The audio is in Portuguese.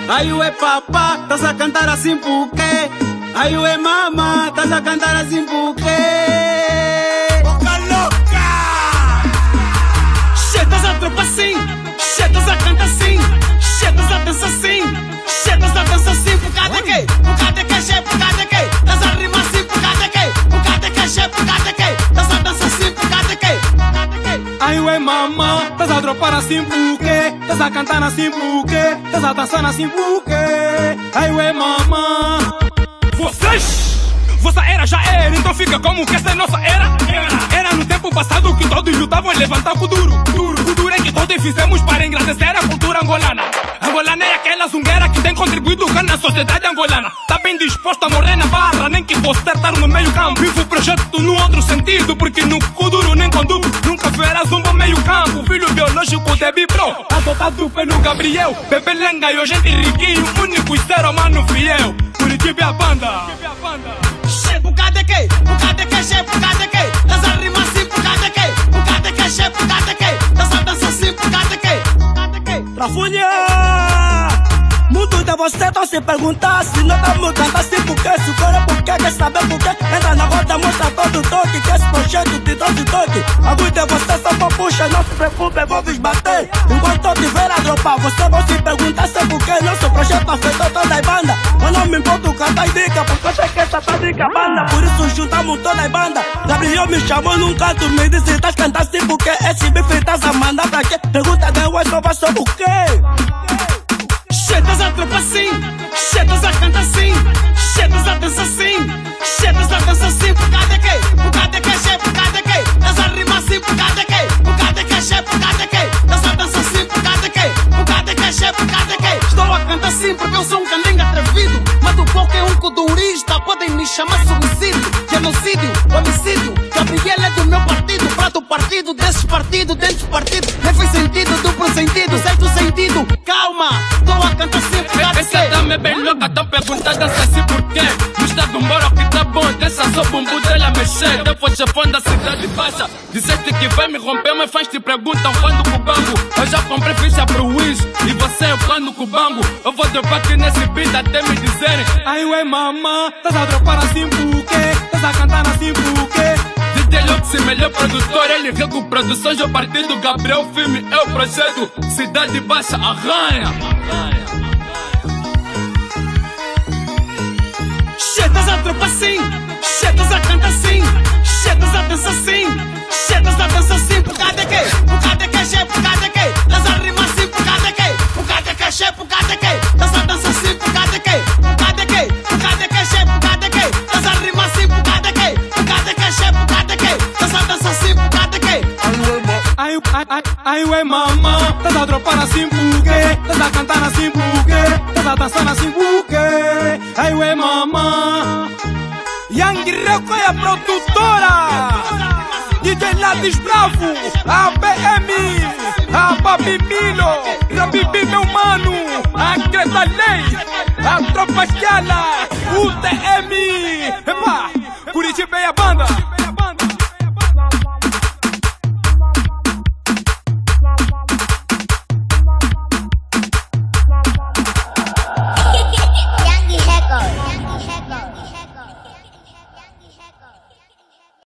Aí ué papá, estás a cantar assim por quê? Aí ué mama, estás a cantar assim por quê? Boca louca! Chetas a tropa assim, chetas a cantar assim, chetas a dança assim, chetas a dança assim, por causa de quê? Por causa de quê, che, por causa de quê? Estás a rimar assim, por causa de quê? Por causa de quê, che, por causa de quê? Estás a dança assim, por causa de quê? Aí ué mama, estás a dropar assim por quê? Estás a cantar assim por quê? Estás a dançar assim por quê? Aí ué mama. Vossa era já era, então fica como que essa é nossa era. Era no tempo passado que todos lutavam em levantar o duro. O duro é que todos fizemos para engrandecer a cultura angolana. Angolana é aquela zungueira que tem contribuído na sociedade angolana. Tá bem disposto a morrer na barra, nem que fosse estar no meio campo. Vivo o projeto no outro sentido, porque no Kuduro nem condubo. Nunca verás um bom meio campo. Filho biológico de Bibro, adotado pelo Gabriel. Bebê lenga e o gente riquinho, único ser humano fiel. Curitiba é a banda. Por causa de quê? Por causa de quê, che, por causa de quê? Estás a rimar assim, por causa de quê? Por causa de quê, che, por causa de quê? Estás a dançar assim, por causa de quê? Rafunha! Muitos de vocês estão se perguntar se não estamos cantando assim por quê? Se for por quê, quer saber por quê? Entra na roda, mostra todo o toque, que esse projeto te trouxe toque. Alguns de vocês só vão puxar, não se preocupe, vou vos bater. Enquanto eu tiver a dropar, vocês vão se perguntar se por quê nosso projeto afetou toda a banda. Eu não me importo cantar e dica, porque eu sei que essa tá dica banda. Por isso juntamos toda a banda. Gabriel me chamou num canto, me disse, estás cantando assim por quê? Esse bife estás a mandar pra quê? Pergunta de eu só vai só por quê? Chetas a tropa assim, chetas a cantar assim, chetas a dança assim, chetas a dança assim, por causa de quê? Por causa de quê, che, por causa de quê? Estás a rimar assim, por causa de quê? Por causa de quê, che, por causa de quê? Estás a dança assim, por causa de quê? Por causa de quê, che, por causa de quê? Estou a cantar assim porque eu sou um candengue atrevido, mas do pouco é um kudurista, podem me chamar suicídio, genocídio, homicídio. Gabriel é do meu partido, para do partido, desses partidos, dentro do partido. Nem fez sentido, duplo sentido, certo sentido. Calma, estou a cantar assim por causa de quê? Essa dama é bem louca, tão perguntada assim por quê? Não está do moro que tá bom, deixa só o bumbum dela mexer. Depois chefão da cidade baixa, disseste que vai me romper, mas fãs te perguntam quando com o banco. Eu já comprei ficha pro Wish, e você é quando com o banco. Eu vou dropar aqui nesse beat até me dizerem. Aí ué mamã, estás a dropar assim por quê? Estás a cantar assim por quê? DJ Lux, melhor produtor, ele rego produções, o partido Gabriel Filme é o projeto. Cidade Baixa arranha. Chetas a tropa assim, chetas a cantar assim, chetas a dança assim, chetas a dança assim, por causa de quê? Por causa de quê, che, por causa de quê? Estás a rimar assim, por causa de quê? Por causa de quê, che, por causa de quê? Estás a dançar assim, por causa de quê? Por causa de quê? Por causa de quê, che, por causa de quê? Estás a rimar assim, por causa de quê? Por causa de quê, che, por causa de quê? Estás a dançar assim, por causa de quê? Aí ué mamã, estás a dropar assim por quê? Estás a cantar assim por quê? Estás a dançar assim por quê? Aí ué mamã. Yang Reco é a produtora, DJ Ladis Bravo, a BM, a Babi Milo, Rabibi meu mano, a Greta Lei, a Tropa Escala, UTM, epa, Curitiba é a banda.